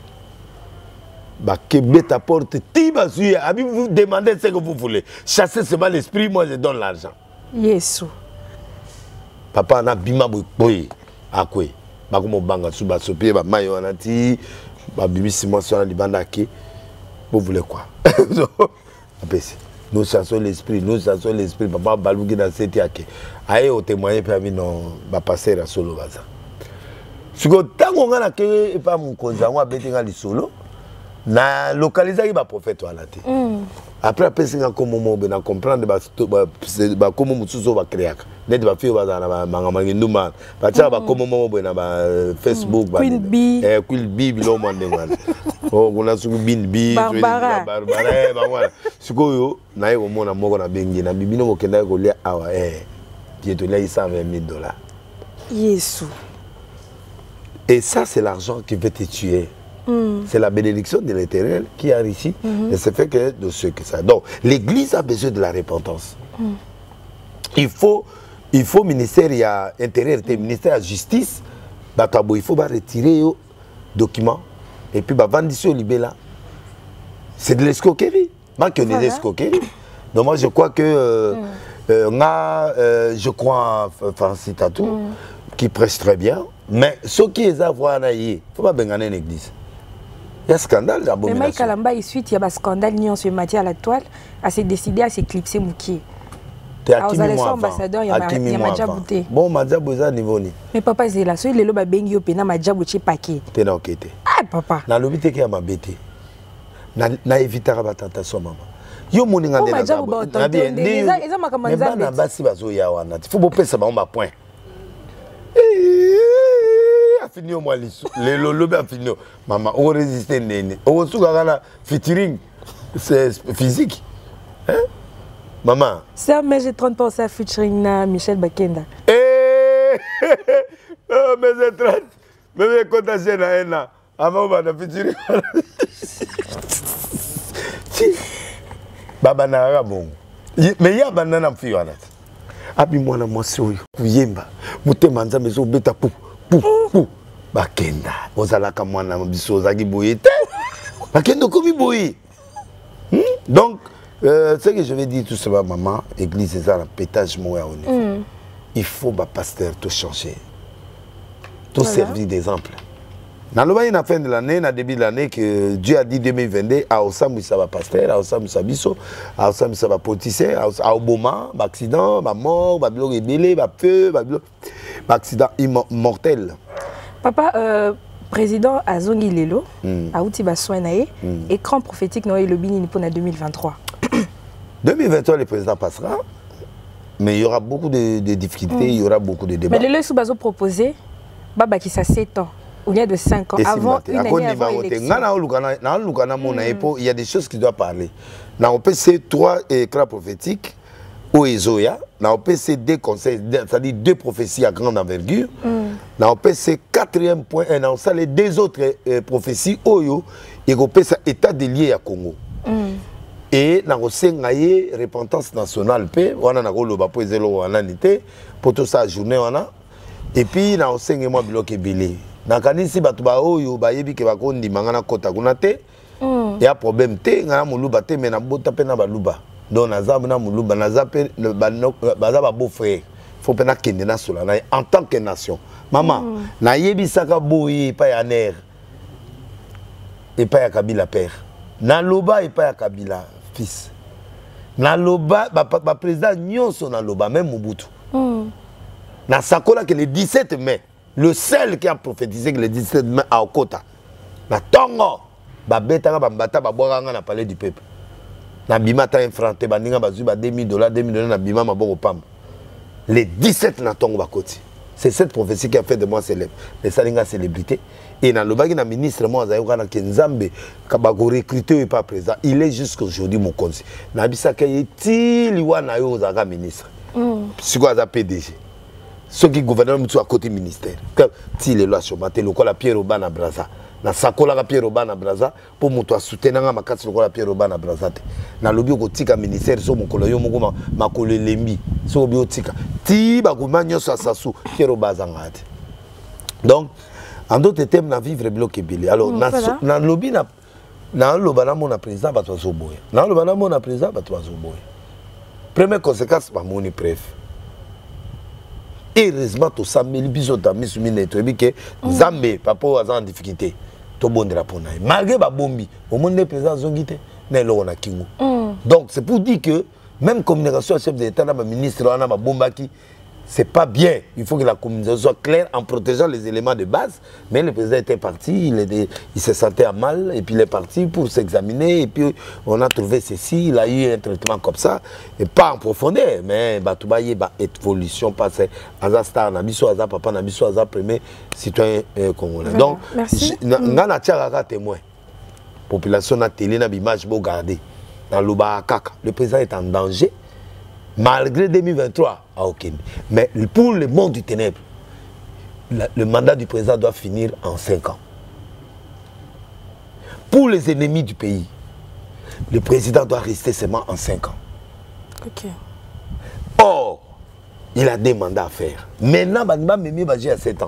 bah que ta porte tiba suya abi vous demandez ce que vous voulez chasser seulement l'esprit moi je donne l'argent Yesu papa na bima boy akwe ba ko mo banga su ba sopie ba mayo anati ba bimisi moi sur la libanda ke vous voulez quoi apesi nous chassons l'esprit nous chassons l'esprit papa baluki dans cette yake aye au témoigner permis non ba passer à solo baza siko tango ngana ke pa mon konzango abetenga li solo na localiser ba prophète wala te après après singa comme mo na comprendre ba ba comme mutsuzo ba créaka net ba fio ba na ba manga manginduma ba tsa ba comme mo bo na ba Facebook ba eh Queen B bilo mande ngwana oh kuna suku bin B barbara barbara ba ngwana suko yo na yo mona moko na bengi na bibino mo kenda ko lia awa eh qui te lia cent vingt mille dollars Yesu et ça c'est l'argent qui veut te tuer. Mm. C'est la bénédiction de l'Éternel qui a ici. Mm-hmm. Et c'est fait que de ce que ça. Donc, l'Église a besoin de la repentance. Mm. Il faut, il faut ministère il y a intérieur, mm. ministère de la justice. Bah, il faut bah, retirer les documents et puis bah, vendre sur libella. C'est de l'escroquerie. Moi, que voilà. Des escroqueries. Donc moi, je crois que euh, mm. euh, on a, euh, je crois, enfin, c'est à tout, mm. qui prêche très bien. Mais ce qui est à voir, il ne faut pas béganer l'église. Il y a un scandale d'abomination. Mais Mike Kalamba, il y a un scandale ni en ce matière à la toile, à se décider à s'éclipser Mouki. Tu es à qui moi ambassadeur, il y a Madja Bouté. Bon, Madja Bouté niveau ni. Mais papa, c'est là, celui le loba bengi opena Madja Bouté paquet. Tu es dans le Ah papa. Na lobité qui a ma bêté. Na na éviter la tentation maman. Yo moni ngande na zabo. Na bien. Eza makamanza. Mais bana basi bazo ya wana. Faut bo pesa ba on ba point. A fini au moins les lobes a fini. Maman, on résiste néné. On se regarde featuring, c'est physique. Hein? Maman. Ça, mais j'ai trente pour ça featuring na Michel Bakenda. Eh, oh, mais j'ai trente. Mais j'ai contagé na ena. Avant on va featuring. Baba na bon. Mais il y a banana fille wana. Abi mwana mwasi oyo kuyemba mutema nzambe zo beta pu pu pu bakenda ozalaka mwana biso zaki boye te bakenda komi boye. Donc euh, ce que je vais dire tout ça maman église c'est ça la pétage moi au niveau. Il faut ba pasteur tout changer tout voilà. Servir d'exemple Dans la fin de l'année, dans le début de l'année, que Dieu a dit deux mille vingt-deux, à Osam Moussa pasteur, à Osam Moussa biso, à Osam Moussa politicien, à Obama, accident, mort, babilo rebelle, feu, babilo, accident mortel. Papa, euh, président Azongi Lelo, à Outi Basouanae, écran prophétique Noé le Bini pour deux mille vingt-trois. deux mille vingt-trois, le président passera, mais il y aura beaucoup de, de difficultés, mm. il y aura beaucoup de débats. Mais le Soubazo proposé, Baba qui ça sept ans. Ou bien de cinq ans, et avant une année avant l'élection. Il y a des choses qui doivent parler. Dans le P C, trois écrans prophétiques, au Ezoya, dans le P C, deux conseils, c'est-à-dire deux prophéties à grande envergure. Dans le P C, quatrième point, dans les deux autres euh, prophéties, Oyo, et au P C, état de lié à Congo. Mm. Et dans le C N A, repentance nationale, on a un pour tout ça, journée, on a. Et puis, dans le C N A, on a bloqué Bélé. Nakanisi batuba oyo bayebi ke bakondi mangana kota kuna te ya problème te ngana muluba te mais na bota pe na baluba donc nazabu na muluba nazape baza ba beau frère faut pe na kende na sola na en tant que nation maman na yebi saka boyi pa ya ner et pas ya Kabila père na loba et pas ya Kabila fils na loba ba, ba président nyonso na loba même Mobutu na sakola que le dix-sept mai le seul qui a prophétisé que le dix-sept mai à Okota, na tongo, ba betanga ba mbata ba boiranga na palais du peuple. Na bima ta infranté ba ninga ba zuba deux mille dollars, deux mille dollars na bima ma boko pam. Le dix-sept na tongo ba koti. C'est cette prophétie qui a fait de moi célèbre. Mais ça l'inga célébrité. Et dans le bagi na ministre moi zayoka na Kenzambe ka ba go recruter et pas présent. Il est jusqu'aujourd'hui mon conseil. Na bisaka yeti liwa na yo zaka ministre. C'est quoi za P D G? Ceux qui gouvernent à côté ministère. Si les lois sont matées, le col à Pierre Oban à Braza. Na sakola ka Pierre Oban à Braza pour moto soutenir nga makasi le col à Pierre Oban à Braza. Na lobby ko tika ministère so mokolo yo moko makolo lembi. So biotika. Ti ba ko manyo sa sasu Pierre Oban zangate. Donc en d'autres termes na vivre bloqué bilé. Alors na na lobby na na lobana mon président ba to so boy. Na lobana mon président ba to so boy. Première conséquence ba moni préf. Heureusement, tout ça, mais les bisous d'amis sont mis que Zambé, papa, en difficulté. Tout bon drapeau. Malgré la bombi, au monde des présidents ont quitté. Donc, c'est pour dire que même communication chef d'État, le ministre, on a ma bomba qui, c'est pas bien. Il faut que la communication soit claire en protégeant les éléments de base. Mais le président était parti, il, était, il se sentait à mal, et puis il est parti pour s'examiner, et puis on a trouvé ceci, il a eu un traitement comme ça, et pas en profondeur, mais Batouba y a une évolution passée. Aza star, Nabiso Aza papa, Nabiso Aza premier citoyen congolais. Donc, on a un témoin. Population na télé, na image, beau garder. Dans le président est en danger. Malgré deux mille vingt-trois, à aucun. Mais pour le monde du ténèbre, la, le mandat du président doit finir en cinq ans. Pour les ennemis du pays, le président doit rester seulement en cinq ans. Okay. Or, il a des mandats à faire. Maintenant, Banima Mémé va à sept ans.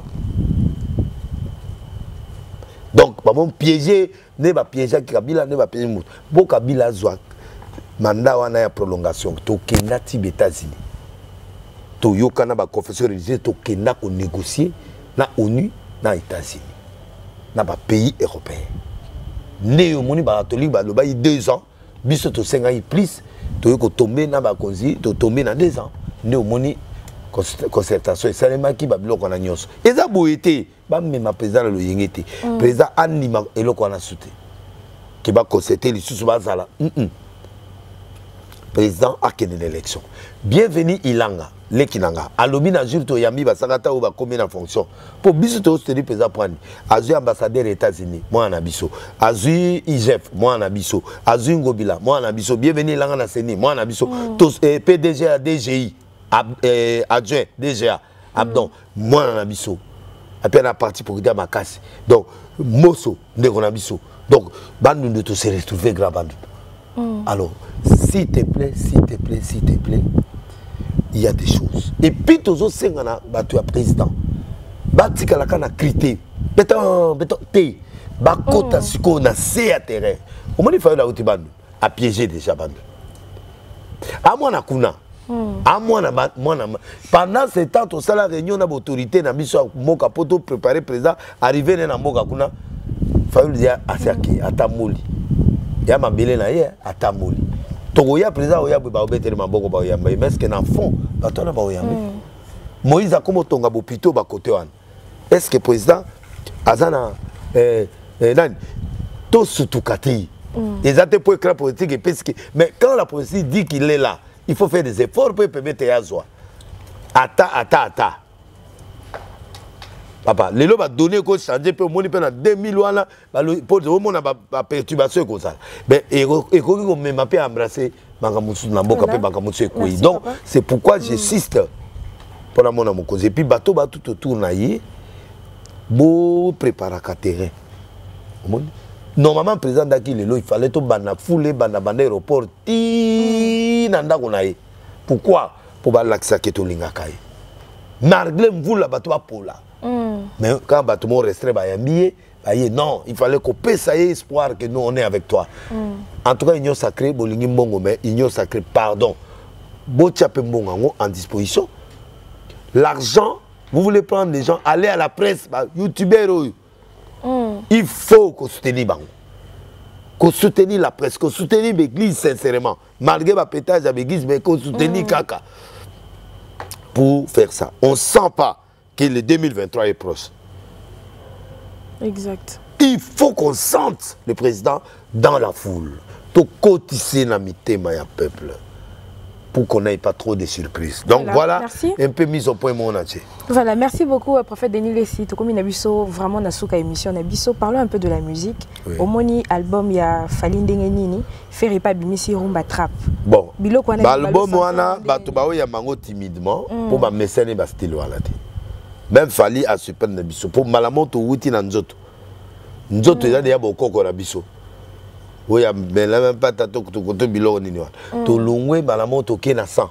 Donc, on piéger, ne va piéger Kabila, ne va piéger Moutou. Bon, Kabila Zouak. Mandat wana ya prolongation to kenda ti États-Unis to yokana ba confesseur religieux to kenda ko négocier na ONU na États-Unis na ba pays européens né yo moni ba catholique ba loba deux ans biso to senga yi plus to yoko tomber na ba konzi to tomber na deux ans né moni concertation salema ki ba biloko na nyonso eza boyete ba mema président lo yengete président anima eloko na souté ki ba concerter les sous bazala mm président a gagné l'élection. Bienvenue Ilanga, Lekinanga. Alobi na jour to yambi basakata ou ba combien en fonction. Pour biso to se président prendre. Azu ambassadeur des États-Unis, moi na biso. Azu I G F, moi na biso. Azu Ngobila, moi na biso. Bienvenue Ilanga na Seni, moi na biso. Tous eh, P D G A D G I, ab, eh, adjoint D G A, Abdon, moi na biso. Après la partie pour dire ma casse. Donc Mosso, ndeko na biso. Donc bandu de tous se retrouver grand bandu. Alors, s'il te plaît, s'il te plaît, s'il te plaît, il y a des choses. Et puis, tous les gens qui sont président, ils ont crité, béton, béton, té, bakota, siko, na sé à terrain. Au moins, il faut la route à piéger déjà. À moi, na kuna, À moi, pendant ce temps, tu as la réunion de l'autorité, na biso moka poto préparer président, arriver na moka kuna, faut dire asaki atamoli. Ya mabele na ye atamoli. Togo ya président oya ba obetere maboko ba oyamba, mais est-ce que na fond, ba tona ba oyamba. Moïse a comme tonga bo pito ba côté wan. Est-ce que président azana eh eh nan to sutukati. Ils ont pour écrire politique et parce que mais quand la politique dit qu'il est là, il faut faire des efforts pour permettre à Yazoua. Ata, ata, ata. Papa, les lois vont donner qu'on change pour mon pendant deux mille ans là, pour le moment on a la perturbation comme ça. Mais et et qu'on même pas embrasser Bangamoussou na boka pe Bangamoussou koi. Donc c'est pourquoi j'insiste pour la mon amour. Et puis bateau ba tout autour na yé, beau préparer à terrain. Normalement, le président d'Aki, il fallait tout bana fouler, bana bana aéroport, ti nanda konaye. Pourquoi? Pour l'accès qui est au Lingakaye. Malgré vous la bateau pour là. Mais quand bateau mon resterait bayambié, non, il fallait qu'on paie ça y espoir que nous on est avec toi. En tout cas, union sacrée, bolingi mbongo mais union sacrée, pardon. Botiape mbongo en disposition. L'argent, vous voulez prendre les gens, aller à la presse, youtubeur. Mm. Il faut qu'on soutenir qu'on soutenir la presse, qu'on soutenir l'église sincèrement. Malgré ma pétage à l'église, mais qu'on soutenir mm. Kaka. Pour faire ça. On ne sent pas que le deux mille vingt-trois est proche. Exact. Il faut qu'on sente le président dans la foule. Tout cotisser dans le peuple. Pour qu'on n'ait pas trop de surprises. Donc voilà, voilà un peu mis au point mon entier. Voilà, merci beaucoup, prophète Denis Lessi. Comme il a vraiment Nasuka émission, parlons un peu de la musique. Oui. Au moni album, il y a Falinde Ngenini, Ferry pas Bimisi Rumba Trap. Bon, l'album, wana, batubao ya mango timidement, pour ma mécène et ma style wala. Même Fali a super Nabiso. Pour Malamoto Wuti Nanzoto. Nzoto, il y a des bokoko Nabiso. Oui, mais là même pas tato que tu comptes bilo ni noir. To longwe malamoto ke na sang.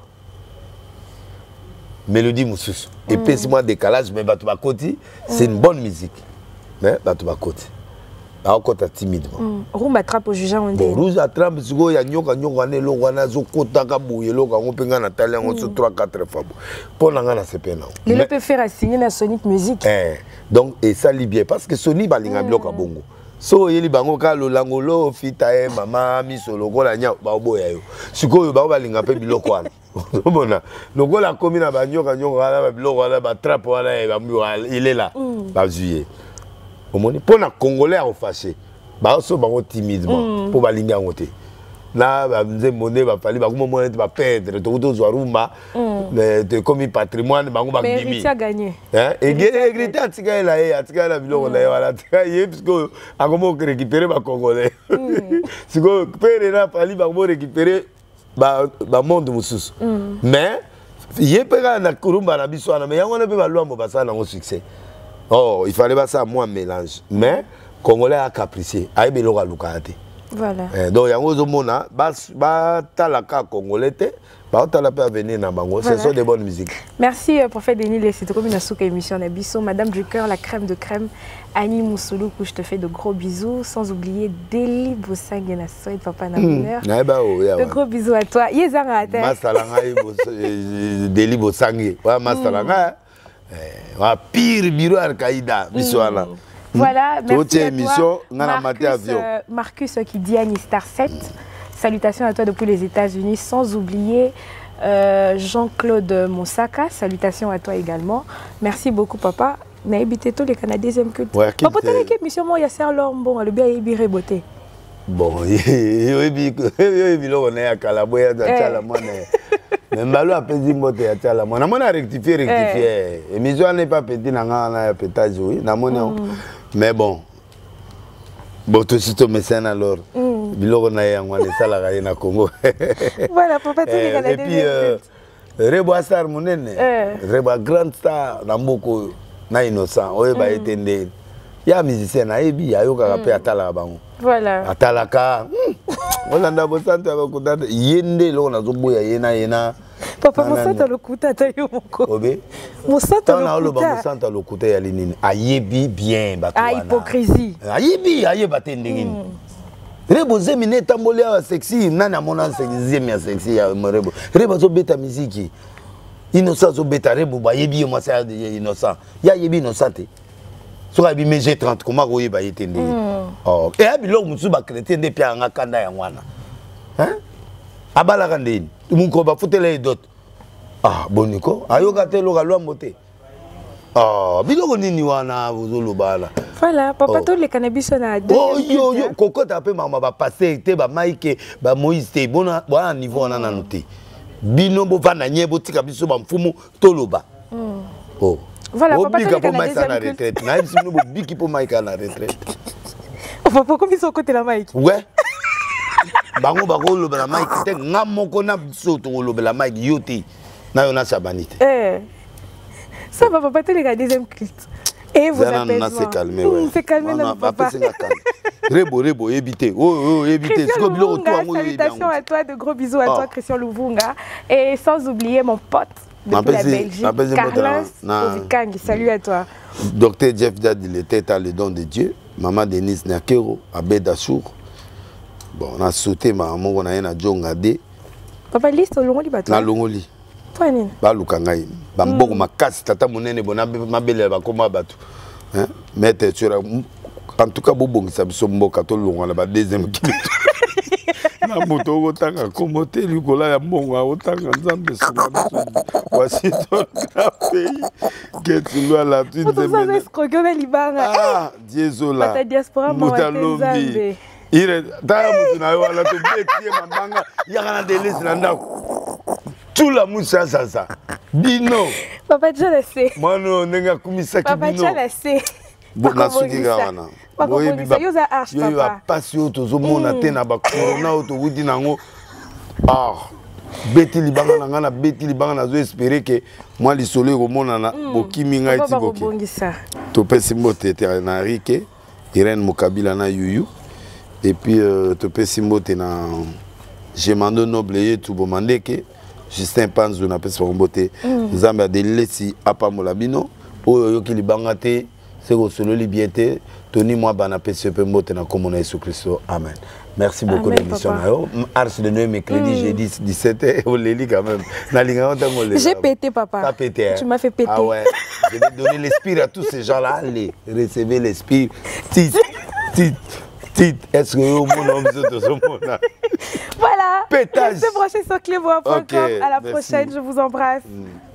Mélodie moussous. Et puis moi décalage mais batu bakoti, c'est une bonne musique. Mais batu bakoti. Ba kota timidement. Rumba trap au jugeant on dit. Rumba trap siko ya nyoka nyoka ne lo wana zo kota ka bouye lo ka ngopenga na talent on so trois quatre fois. Pour na ngana c'est pena. Le peut faire signer na Sonic Music. Eh. Donc et ça li bien parce que Sony balinga bloka bongo. So yeli bango ka lo langolo fita e mama mi solo ko la nya ba boya yo siko yo ba ba linga pe biloko wana bona loko la komi na banyo ka nyongo ala ba biloko ala ba trap wala e ba il est là ba juillet au moni pour na congolais a fâché ba so bango timidement pour ba linga ngote na ba nze monde ba fali ba ko mo ba perdre to to zo rumba mais de comme patrimoine bango ba bimi mais il a gagné hein et grité atika la e atika la biloko la wala atika ye parce que akomo récupérer ba congolais siko pere na fali ba mo récupérer ba ba monde mususu mais ye pega na kurumba na biso na mais yango na pe ba lwambo ba ça na ngo succès oh il fallait pas ça moi mélange mais congolais a capricié ay biloko lukate. Voilà. Eh, donc, il y a un mona, bah, talaka congolais, bah, talaka venir na bango. Ce sont des bonnes musiques. Merci, euh, prophète Denis Lessi. Comme une souka émission Nabiso, Madame du cœur, la crème de crème, Annie Moussoulou, je te fais de gros bisous, sans oublier Deli Bossang et Nasso et Papa Namineur. De gros bisous à toi. Yezanga te. Masalanga Deli Bossang. Wa masalanga. Wa pire bureau Al-Qaïda, Bissoala. Voilà, merci à émission, toi, Marcus, euh, Marcus qui dit Annie Star sept. Salutations à toi depuis les États-Unis, sans oublier euh, Jean-Claude Moussaka. Salutations à toi également. Merci beaucoup, papa. Mais habitez tous les Canadiens deuxième culte. Ouais, papa, tu as une émission, moi, il y a Serre Lormbon, le bien Ibi Reboté. Bon, il y a un calaboya de Tchalamone. Mais Mbalo a pété moto ya Tchalamone. On a rectifié, rectifié. Émission n'est pas pété, on a pétage, oui. Mais bon, bon, tout de suite, au mécène alors. Biloko na yango ne sala ga na Congo. Voilà, papa, tu les Canadiens. Et puis, Reboa Star Mounene, Reboa Grand Star, Namboko, na innocent, oye ba etende. Ya musicien na ebi, ya yoka ka pe atala bango. Voilà. Atalaka. On a bosante avec kutata yende lo na zoboya yena yena. Papa mosanta lokuta ta yo moko. Obe. Mosanta lokuta. Tana lo ba mosanta lokuta ya linini. Ayebi bien bato wana. Ah hypocrisie. Ayebi ayeba tendengini. Rebo zemine tamboli ya sexy nana mona sexy ya sexy ya Rebo. Rebo zo beta musique. Innocent zo beta Rebo ba yebi moi ça innocent. Ya yebi innocent. So abi M G trente comment ko yeba yetende. Oh, et abi lo musu ba chrétien de pia nga kanda ya ngwana. Hein? Abala kandeni. Munko ba futele dot. Ah, boniko. Ayoka te lo galwa moté. Ah, biloko nini wana bozolo bala. Voilà, papa tous les cannabis sont à deux. Oh yo yo, koko ta pe mama ba passer te ba Mike ba Moïse te bona bona niveau on a noté. Bino bo vana nyebo tika biso ba mfumu toloba. Oh. Voilà, papa tous les cannabis sont à retraite. Na biso no bo biki po Mike na retraite. Papa comment ils sont côté la Mike? Ouais. Bango ba ko loba la Mike te ngamoko na biso to loba la Mike yote. Na yo na sabanite. Eh. Ça va papa tous les deuxième culte. Et vous appelez moi. C'est calmé, ouais. C'est calmé, non, papa. Rebo, Rebo, évitez. Oh, oh, évitez. Salutations à toi, de gros bisous à toi, Christian Louvunga. Et sans oublier mon pote depuis la Belgique, Carlos Ovikangi. Salut à toi. Docteur Jeff Dad, il était à le don de Dieu. Maman Denise Nakero, Abed Assour. Bon, on a sauté, maman, on a un adjoint à D. Papa, liste au Longoli, bateau. Na Longoli. Toi, Nine. Balukangai. Bamboko makasi tata monene bona mabele bakoma bato hein mettre sur en tout cas bobongisa biso mboka to longa na ba deuxième kilomètre na moto otanga komote likola ya mbongo otanga nzambe sona voici ton pays que tu dois la tu nzambe escroquer libanga ah diezola ta diaspora mo nzambe ire ta mutu na yo ala to betie mabanga yakana delisi na ndako tout la moussa ça ça bino papa déjà laissé moi non nenga kumisa ki bino papa déjà laissé na suki gawana boye biba yo za arche papa yo a passion to zo mona te na ba corona to wudi nango ah beti libanga na ngana beti libanga na zo espérer que moi li soleil ko mona na bokimi ngai ti boki to pesi mbote te na rike Irène Mokabila na yuyu et puis to pesi mbote na Gemando Noble et tout bomande que Justin Panzo na pesa bombote nzambe adelesi apa molabino oyo yoki libanga te seko solo libiete toni moi bana pesa pe mbote na komona Yesu Kristo amen. Merci beaucoup de l'émission na yo ars de noël mercredi jeudi dix-sept heures au leli quand même na linga on tango le j'ai pété papa. T'as pété, hein? Tu m'as fait péter. Ah ouais, je vais donner l'esprit à tous ces gens là, allez recevez l'esprit tit tit tit est-ce que au monde on de ce monde. Voilà. Pétage. Restez branchés sur clébois point com. Okay, à la merci. Prochaine, je vous embrasse. Mm.